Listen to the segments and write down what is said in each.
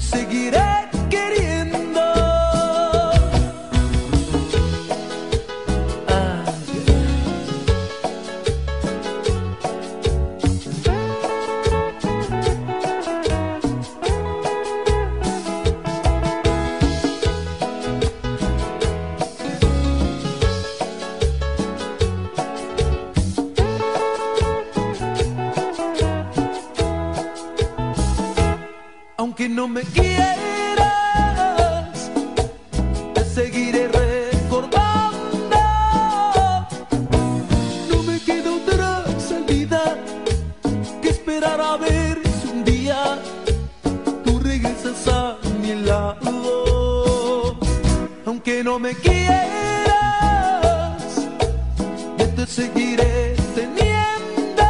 seguiré queriendo. Aunque no me quieras, te seguiré recordando. No me queda otra salida que esperar a ver si un día tú regresas a mi lado. Aunque no me quieras, yo te seguiré teniendo.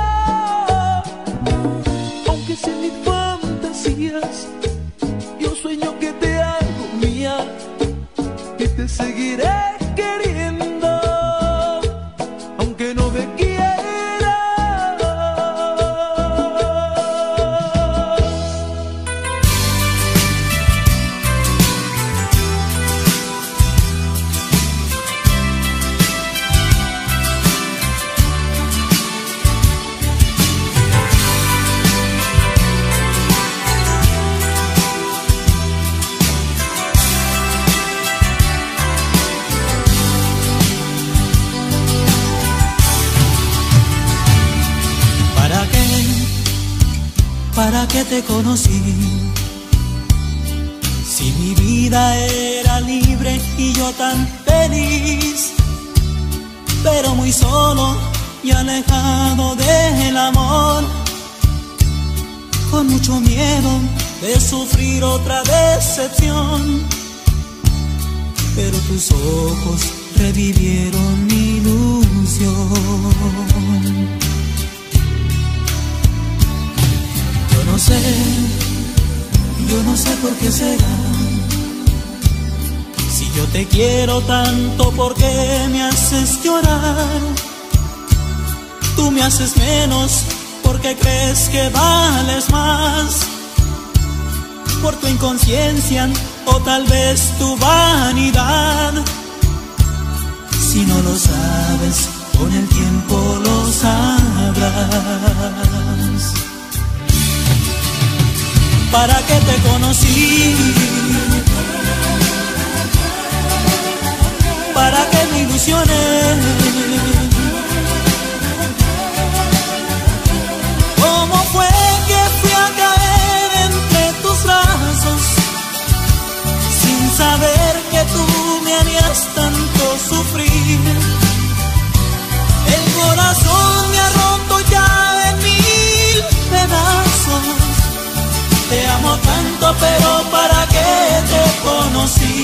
Aunque sean mis fantasías, yo sueño que te hago mía y te seguiré queriendo, aunque no me quieras. ¿Para qué te conocí? Si mi vida era libre y yo tan feliz, pero muy solo y alejado del amor, con mucho miedo de sufrir otra decepción. Pero tus ojos revivieron mi ilusión. Yo no sé por qué será. Si yo te quiero tanto, ¿por qué me haces llorar? Tú me haces menos porque crees que vales más. Por tu inconsciencia o tal vez tu vanidad. Si no lo sabes, con el tiempo lo sabrás. ¿Para qué te conocí? ¿Para qué me ilusioné? ¿Cómo fue que fui a caer entre tus brazos sin saber que tú me harías tanto sufrir? El corazón me ha roto ya en 1000 pedazos. Te amo tanto, pero ¿para qué te conocí?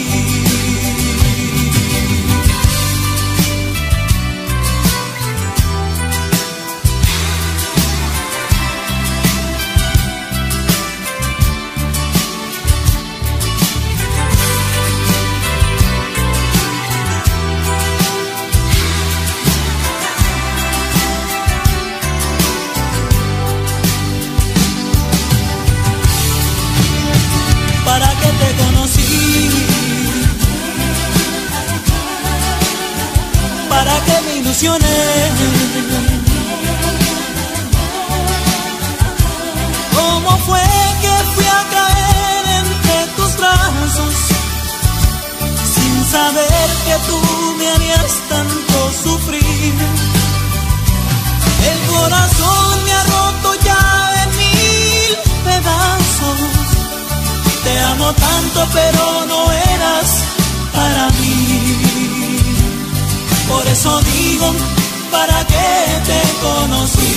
¿Para qué te conocí? ¿Para qué me ilusioné? ¿Cómo fue que fui a caer entre tus brazos sin saber que tú me harías tanto sufrir? El corazón me ha roto ya en 1000 pedazos. Te amo tanto, pero no eras para mí. Por eso digo, ¿para qué te conocí?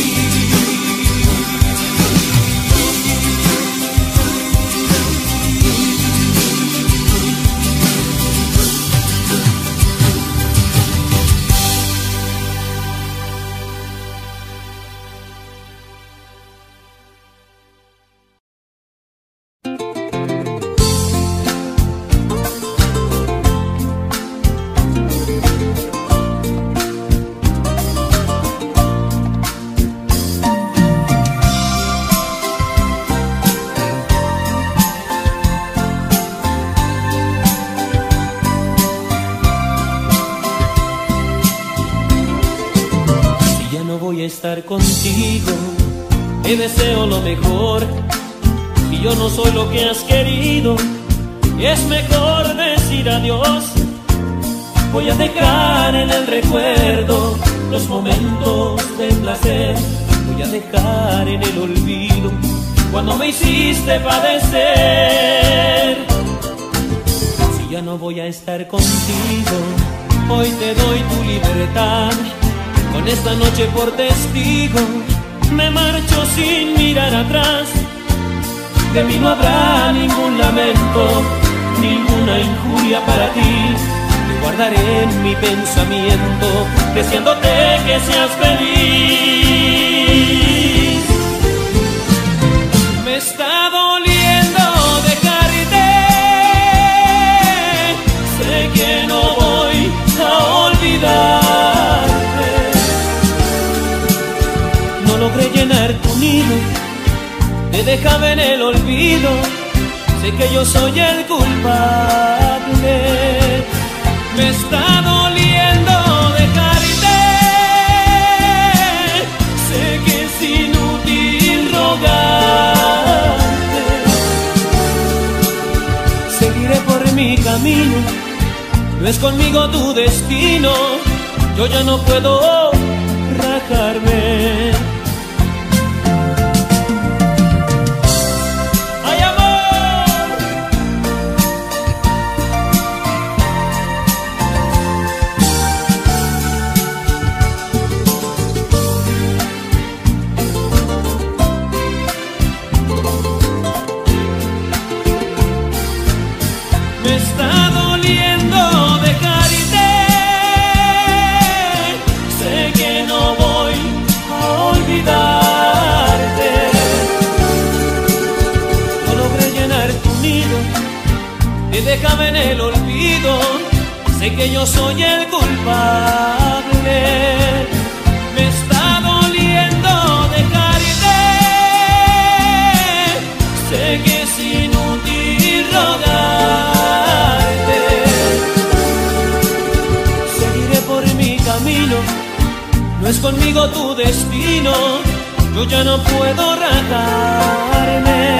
contigo, te deseo lo mejor, y yo no soy lo que has querido, y es mejor decir adiós. Voy a dejar en el recuerdo los momentos de placer, voy a dejar en el olvido cuando me hiciste padecer. Si ya no voy a estar contigo, hoy te doy tu libertad, con esta noche por testigo, me marcho sin mirar atrás. De mí no habrá ningún lamento, ninguna injuria para ti. Te guardaré en mi pensamiento, deseándote que seas feliz. Me está doliendo dejarte, sé que no voy a olvidarte. No logré llenar tu nido, te dejaba en el olvido, sé que yo soy el culpable. Me está doliendo dejarte, sé que es inútil rogarte. Seguiré por mi camino, no es conmigo tu destino, yo ya no puedo rajarme. Me está doliendo dejarte, sé que no voy a olvidarte. No logré llenar tu nido, te dejaba en el olvido, sé que yo soy el culpable. Me está doliendo dejarte, sé que es inútil rogar. No es conmigo tu destino, yo ya no puedo rajarme.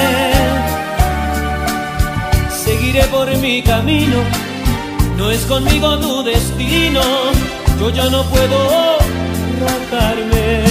Seguiré por mi camino, no es conmigo tu destino, yo ya no puedo rajarme.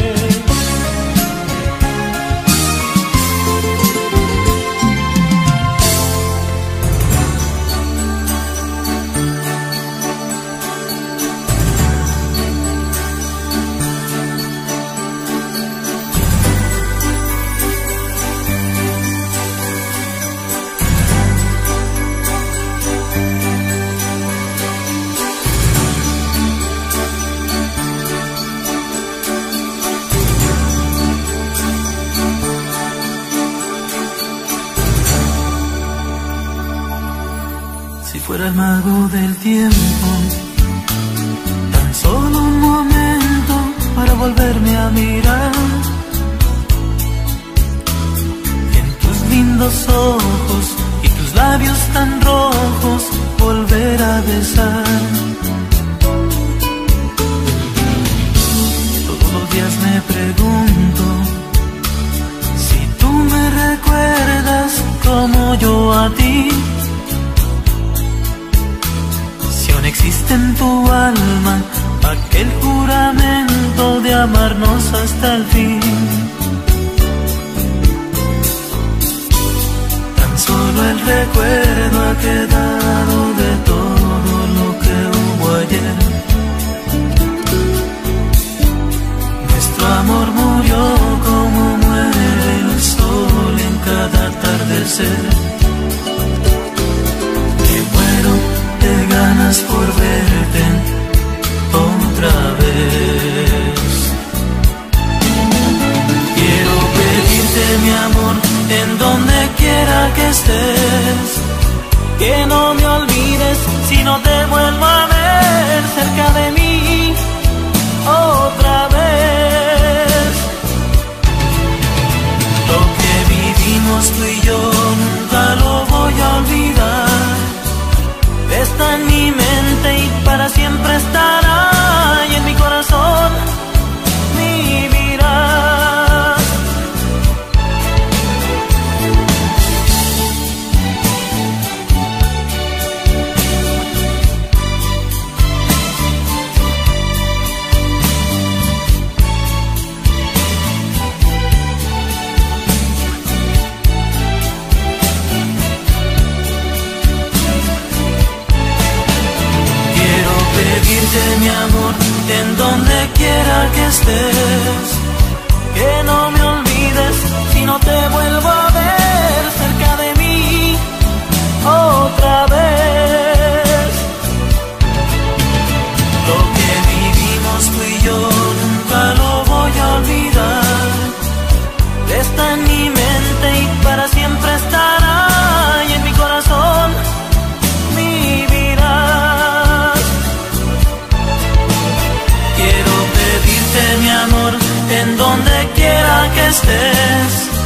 Si fuera el mago del tiempo, tan solo un momento para volverme a mirar, y en tus lindos ojos y tus labios tan rojos volver a besar. Todos los días me pregunto si tú me recuerdas como yo a ti. Existe en tu alma aquel juramento de amarnos hasta el fin. Tan solo el recuerdo ha quedado de todo lo que hubo ayer. Nuestro amor murió como muere el sol en cada atardecer. Ganas por verte otra vez. Quiero pedirte, mi amor, en donde quiera que estés, que no me olvides si no te vuelvo a ver cerca de mí otra vez. Lo que vivimos tú y yo nunca lo voy a olvidar. Está en mi mente y para siempre estará, y en mi corazón vivirá. olvides, que no me olvides si no te vuelvo a ver cerca de mí otra vez. Lo que vivimos tú y yo nunca lo voy a olvidar. Está en mi mente y para siempre estará, y en mi corazón vivirás. Quiero pedirte, mi amor, en donde quiera que estés,